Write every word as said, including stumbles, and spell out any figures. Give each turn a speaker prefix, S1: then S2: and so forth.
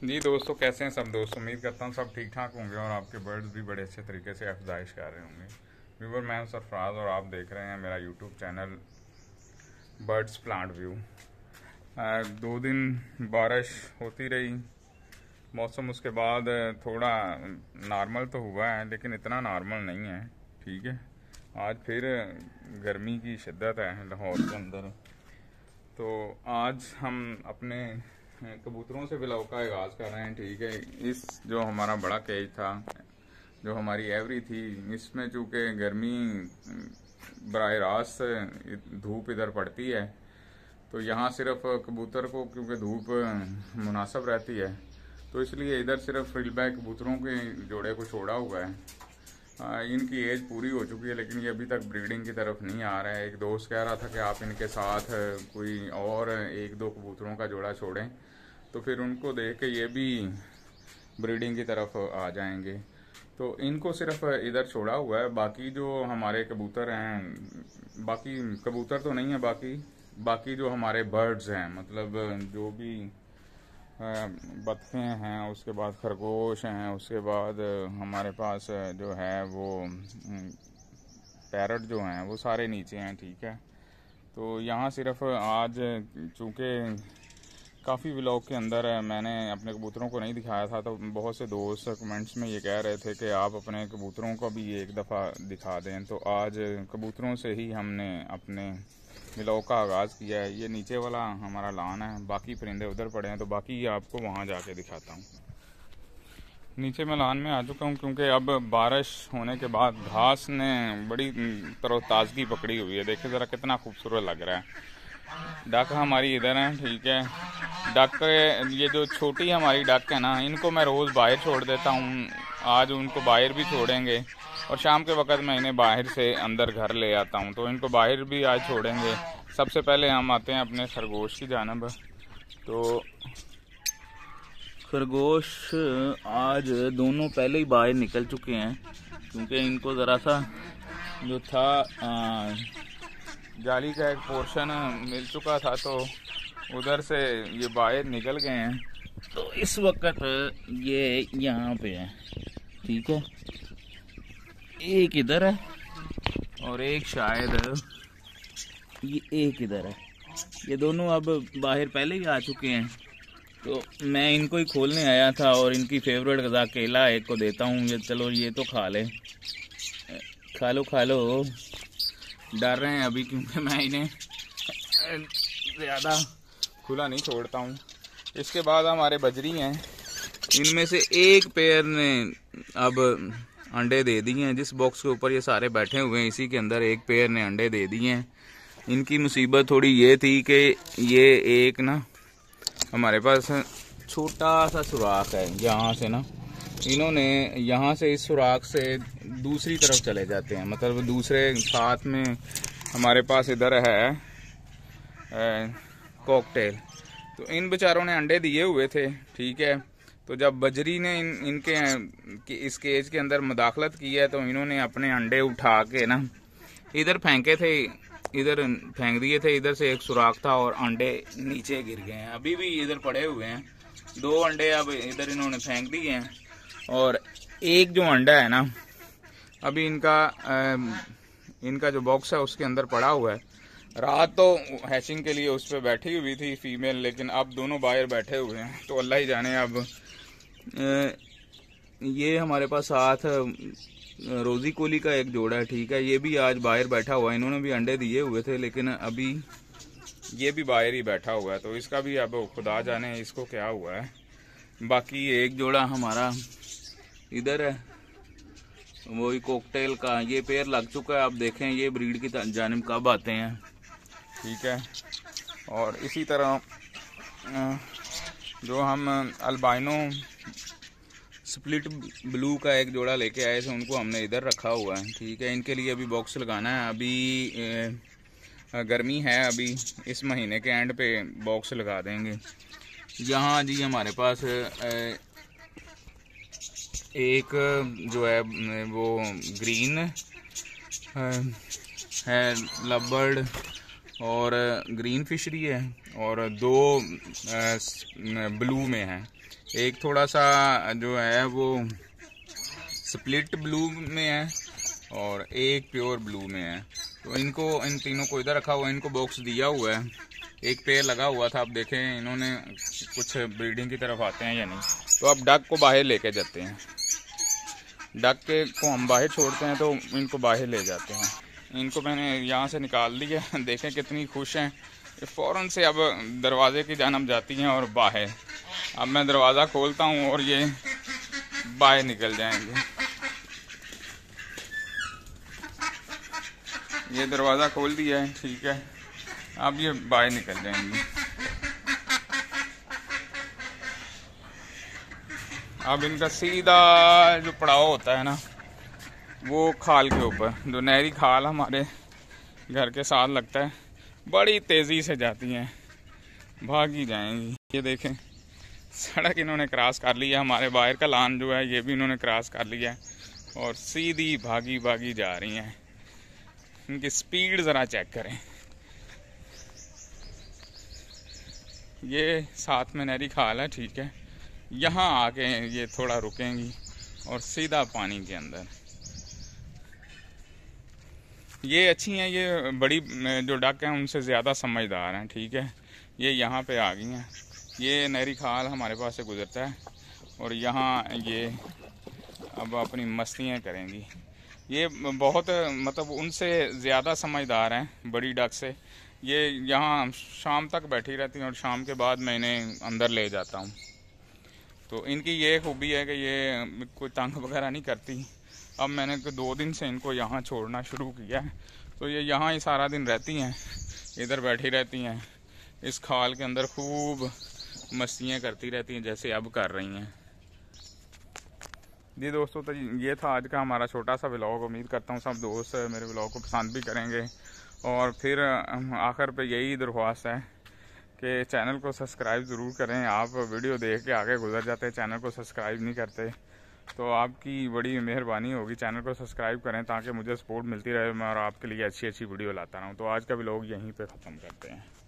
S1: जी दोस्तों, कैसे हैं सब दोस्त। उम्मीद करता हूँ सब ठीक ठाक होंगे और आपके बर्ड्स भी बड़े अच्छे तरीके से अफजाइश कर रहे होंगे। व्यूवर, मैं सरफराज और आप देख रहे हैं मेरा YouTube channel birds plant view. दो दिन बारिश होती रही, मौसम उसके बाद थोड़ा नॉर्मल तो हुआ है लेकिन इतना नॉर्मल नहीं है। ठीक है, आज फिर गर्मी की शिद्दत है लाहौर के अंदर। तो आज हम अपने कबूतरों से बिलाव का आगाज़ कर रहे हैं। ठीक है, इस जो हमारा बड़ा केज था, जो हमारी एवरी थी, इसमें चूँकि गर्मी बराह रास्त धूप इधर पड़ती है तो यहाँ सिर्फ कबूतर को क्योंकि धूप मुनासिब रहती है तो इसलिए इधर सिर्फ फ्रिलबैक कबूतरों के जोड़े को छोड़ा हुआ है। आ, इनकी एज पूरी हो चुकी है लेकिन ये अभी तक ब्रीडिंग की तरफ नहीं आ रहा है। एक दोस्त कह रहा था कि आप इनके साथ कोई और एक दो कबूतरों का जोड़ा छोड़ें तो फिर उनको देख के ये भी ब्रीडिंग की तरफ आ जाएंगे। तो इनको सिर्फ इधर छोड़ा हुआ है। बाकी जो हमारे कबूतर हैं, बाकी कबूतर तो नहीं है, बाकी बाकी जो हमारे बर्ड्स हैं, मतलब जो भी बत्तें हैं, उसके बाद खरगोश हैं, उसके बाद हमारे पास जो है वो पैरट जो हैं वो सारे नीचे हैं। ठीक है, तो यहाँ सिर्फ आज चूँकि काफ़ी व्लॉग के अंदर मैंने अपने कबूतरों को नहीं दिखाया था तो बहुत से दोस्त कमेंट्स में ये कह रहे थे कि आप अपने कबूतरों को भी एक दफ़ा दिखा दें। तो आज कबूतरों से ही हमने अपने व्लॉग का आगाज़ किया है। ये नीचे वाला हमारा लान है, बाकी परिंदे उधर पड़े हैं तो बाकी आपको वहाँ जाके दिखाता हूँ। नीचे मैं लान में आ चुका हूँ क्योंकि अब बारिश होने के बाद घास ने बड़ी तरोताज़गी पकड़ी हुई है। देखिए ज़रा कितना खूबसूरत लग रहा है। डक हमारी इधर है। ठीक है, डक ये जो छोटी हमारी डक है ना, इनको मैं रोज़ बाहर छोड़ देता हूँ। आज उनको बाहर भी छोड़ेंगे और शाम के वक्त मैं इन्हें बाहर से अंदर घर ले आता हूँ तो इनको बाहर भी आज छोड़ेंगे। सबसे पहले हम आते हैं अपने खरगोश की जानब। तो खरगोश आज दोनों पहले ही बाहर निकल चुके हैं क्योंकि इनको ज़रा सा जो था आ, जाली का एक पोर्शन मिल चुका था तो उधर से ये बाहर निकल गए हैं। तो इस वक्त ये यहाँ पे है। ठीक है, एक इधर है और एक शायद ये एक इधर है। ये दोनों अब बाहर पहले ही आ चुके हैं तो मैं इनको ही खोलने आया था और इनकी फेवरेट ग़िज़ा केला एक को देता हूँ। ये चलो ये तो खा ले, खा लो खा लो। डर रहे हैं अभी क्योंकि मैं इन्हें ज़्यादा खुला नहीं छोड़ता हूँ। इसके बाद हमारे बजरी हैं, इनमें से एक पेयर ने अब अंडे दे दिए हैं। जिस बॉक्स के ऊपर ये सारे बैठे हुए हैं इसी के अंदर एक पेयर ने अंडे दे दिए हैं। इनकी मुसीबत थोड़ी ये थी कि ये एक ना हमारे पास छोटा सा सुराख है यहाँ से ना, इन्होंने यहाँ से इस सुराख से दूसरी तरफ चले जाते हैं। मतलब दूसरे साथ में हमारे पास इधर है कॉकटेल, तो इन बेचारों ने अंडे दिए हुए थे। ठीक है, तो जब बजरी ने इन इनके इस केज के अंदर मुदाखलत की है तो इन्होंने अपने अंडे उठा के ना इधर फेंके थे, इधर फेंक दिए थे। इधर से एक सुराख था और अंडे नीचे गिर गए हैं, अभी भी इधर पड़े हुए हैं। दो अंडे अब इधर इन्होंने फेंक दिए हैं और एक जो अंडा है ना अभी इनका आ, इनका जो बॉक्स है उसके अंदर पड़ा हुआ है। रात तो हैचिंग के लिए उस पर बैठी हुई थी फीमेल, लेकिन अब दोनों बाहर बैठे हुए हैं तो अल्लाह ही जाने। अब आ, ये हमारे पास साथ रोज़ी कोली का एक जोड़ा है। ठीक है, ये भी आज बाहर बैठा हुआ है। इन्होंने भी अंडे दिए हुए थे लेकिन अभी ये भी बाहर ही बैठा हुआ है तो इसका भी अब खुदा जाने इसको क्या हुआ है। बाकी एक जोड़ा हमारा इधर है, वही कॉकटेल का, ये पेयर लग चुका है। आप देखें ये ब्रीड की जानिब कब आते हैं। ठीक है, और इसी तरह जो हम अल्बाइनो स्प्लिट ब्लू का एक जोड़ा लेके आए थे उनको हमने इधर रखा हुआ है। ठीक है, इनके लिए अभी बॉक्स लगाना है। अभी गर्मी है, अभी इस महीने के एंड पे बॉक्स लगा देंगे। यहाँ जी हमारे पास एक जो है वो ग्रीन है लबर्ड और ग्रीन फिशरी है और दो ब्लू में है। एक थोड़ा सा जो है वो स्प्लिट ब्लू में है और एक प्योर ब्लू में है। तो इनको इन तीनों को इधर रखा हुआ है, इनको बॉक्स दिया हुआ है, एक पेड़ लगा हुआ था। आप देखें इन्होंने कुछ ब्रीडिंग की तरफ आते हैं या नहीं। तो अब डक को बाहर लेके जाते हैं, डक के को हम बाहर छोड़ते हैं तो इनको बाहर ले जाते हैं। इनको मैंने यहाँ से निकाल दिया, देखें कितनी खुश हैं। फ़ौरन से अब दरवाजे की जानब जाती हैं और बाहर। अब मैं दरवाज़ा खोलता हूँ और ये बाहर निकल जाएंगे। ये दरवाज़ा खोल दिया है, ठीक है, अब ये बाहर निकल जाएंगे। अब इनका सीधा जो पड़ाव होता है ना वो खाल के ऊपर, जो नहरी खाल हमारे घर के साथ लगता है, बड़ी तेज़ी से जाती हैं, भागी जाएंगी। ये देखें सड़क इन्होंने क्रॉस कर लिया, हमारे बाहर का लान जो है ये भी इन्होंने क्रॉस कर लिया है और सीधी भागी भागी जा रही हैं। इनकी स्पीड ज़रा चेक करें। ये साथ में नहरी खाल है, ठीक है, यहाँ आके ये थोड़ा रुकेंगी और सीधा पानी के अंदर। ये अच्छी हैं, ये बड़ी जो डक हैं उनसे ज़्यादा समझदार हैं, ठीक है। ये यहाँ पे आ गई हैं, ये नहरी खाल हमारे पास से गुजरता है और यहाँ ये अब अपनी मस्तियाँ करेंगी। ये बहुत मतलब उनसे ज़्यादा समझदार हैं बड़ी डक से। ये यहाँ शाम तक बैठी रहती हैं और शाम के बाद मैं इन्हें अंदर ले जाता हूँ। तो इनकी ये खूबी है कि ये कोई तंग वगैरह नहीं करती। अब मैंने दो दिन से इनको यहाँ छोड़ना शुरू किया है, तो ये यहाँ ही सारा दिन रहती हैं, इधर बैठी रहती हैं, इस खाल के अंदर खूब मस्तियाँ करती रहती हैं जैसे अब कर रही हैं। जी दोस्तों, तो ये था आज का हमारा छोटा सा व्लॉग। उम्मीद करता हूँ सब दोस्त मेरे व्लॉग को पसंद भी करेंगे। और फिर आखिर पे यही दरख्वास्त है कि चैनल को सब्सक्राइब ज़रूर करें। आप वीडियो देख के आगे गुजर जाते हैं, चैनल को सब्सक्राइब नहीं करते, तो आपकी बड़ी मेहरबानी होगी। चैनल को सब्सक्राइब करें ताकि मुझे सपोर्ट मिलती रहे, मैं और आपके लिए अच्छी अच्छी वीडियो लाता रहूँ। तो आज का व्लॉग यहीं पे ख़त्म करते हैं।